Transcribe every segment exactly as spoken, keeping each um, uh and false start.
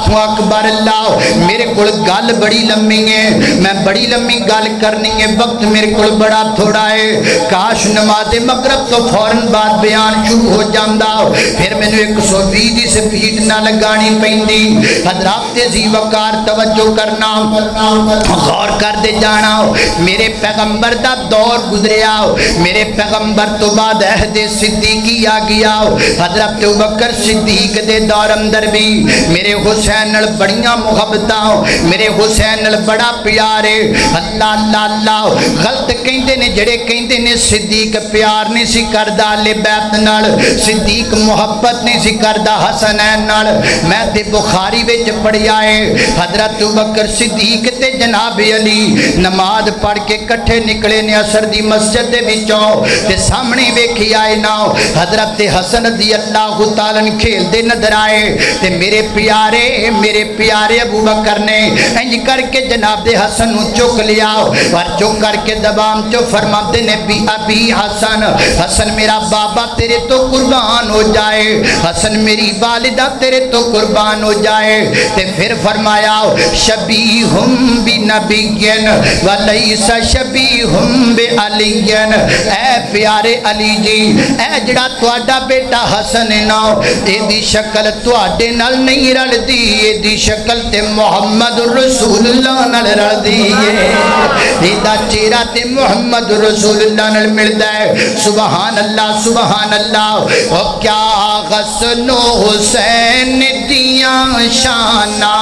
अकबर अल्लाह मेरे कोल गल बड़ी लम्मी है, मैं बड़ी लम्मी गल करनी है, वक्त मेरे कोल बड़ा थोड़ा है। काश नमाज़े मगरब तो फौरन बाद बयान शुरू हो जाता, फिर मैंने एक सौ बीस की स्पीड ना लगानी पैंदी। हज़रात जी वकार तवज्जो करना, गौर करते जाना। मेरे पैगंबर दा दौर गुजरिया, मेरे पैगंबर तो बाद अहदे सिद्दीकी आ गया। हज़रत अबू बकर सिद्दीक दे दौर अंदर भी मेरे हुसैन नाल बड़ियां मुहब्बतां, मेरे हुसैन नाल बड़ा प्यार है। अल्लाह अल्लाह अल्लाह गलत कहंदे ने जेड़े कहंदे ने सिद्दीक प्यार नहीं सी करदा अहले बैत नाल, सिद्दीक मुहब्बत नहीं सी करदा हसनैन नाल। मैं ते बुखारी विच पढ़िया है हज़रत अबू बकर सिद्दीक ते जनाब अली नमाज पढ़ के इकट्ठे निकले ने असर दी मस्जिद दे विचों, ते सामने वेखी आए ना हज़रत हसन रज़ी अल्लाह तआला खेलते नजर आए। ते मेरे प्यारे मेरे प्यारे अबू बकर ने इंज करके जनाब दे हसन नूं चुक लिया और चुक करके दबाम चो फरमाते ने भी अभी हसन, हसन मेरा बाबा तेरे तो कुर्बान हो जाए, हसन मेरी वालिदा तेरे तो कुर्बान हो जाए। ते फिर फरमाया शबीहुम बि नबिय्यन व लैसा शबीहुम बि अलिय्यन। ऐ प्यारे अली जी, ऐ जिहड़ा तुहाडा बेटा हसन है ना, एदी शक्ल तुहाडे नाल नहीं रलदी, एदी शक्ल ते मुहम्मद रसूलुल्लाह नाल रलदी है, एदा चेहरा ते मुहम्मद रसूलुल्लाह नाल मिलदा है। सुभान अल्लाह सुभान अल्लाह। ओ क्या हसन हुसैन दियां शाना,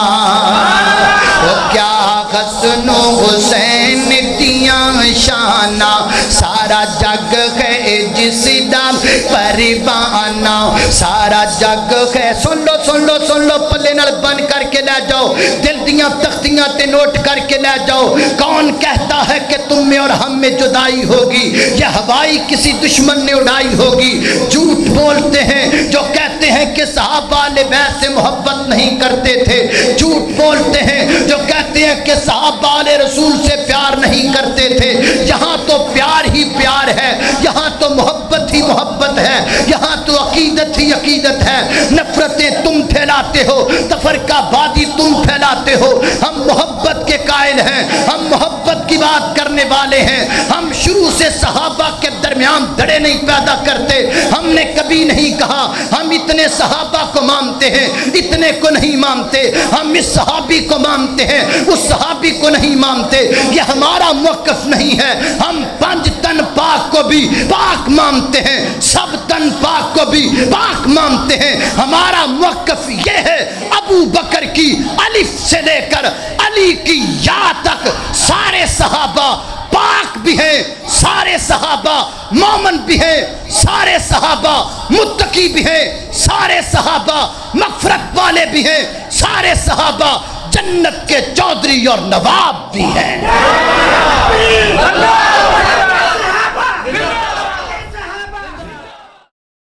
ओ क्या हसन हुसैन दियां शाना, सारा जग है जिसदा परवाना, सारा जग है। सुन लो सुन लो सुन लो, पल्ले नाल बंद करके ले जाओ, दिल दियां तख्तियां ते नोट करके ले जाओ। कौन कहता है कि तुम में और हम में जुदाई होगी, यह हवाई किसी दुश्मन ने उड़ाई होगी। झूठ बोलते हैं जो कहते हैं कि सहाबा ने वैसे मोहब्बत नहीं करते थे, झूठ बोलते हैं जो कहते हैं कि सहाबा ने रसूल से प्यार नहीं करते थे। यहाँ तो प्यार ही प्यार है, यहाँ तो मोहब्बत ही मोहब्बत है, यहाँ तो अकीदत ही अकीदत है। नफरतें तुम फैलाते हो, तफरकाबाजी तुम फैलाते हो। हम मोहब्बत के कायल हैं, हम मोहब्बत की बात करने वाले हैं। हम शुरू से सहाबा के दरमियान दड़े नहीं पैदा करते। हमने कभी नहीं कहा हम इतने सहाबा को मानते हैं, इतने को नहीं मानते। हम इस सहाबी को मानते हैं, उस सहाबी को नहीं मानते। यह हमारा मौक़िफ़ नहीं है। हम पंज तन पाक को भी पाक मानते हैं, सब तन पाक को भी पाक मानते हैं। हमारा मौक़िफ़ यह है अबू बकर की अलिफ से लेकर अली की या तक सारे सहाबा पाक भी हैं, सारे सहाबा मोमन भी हैं, सारे सहाबा मुत्तकी भी हैं, सारे सहाबा मग़फ़िरत वाले भी हैं, सारे सहाबा जन्नत के चौधरी और नवाब भी हैं।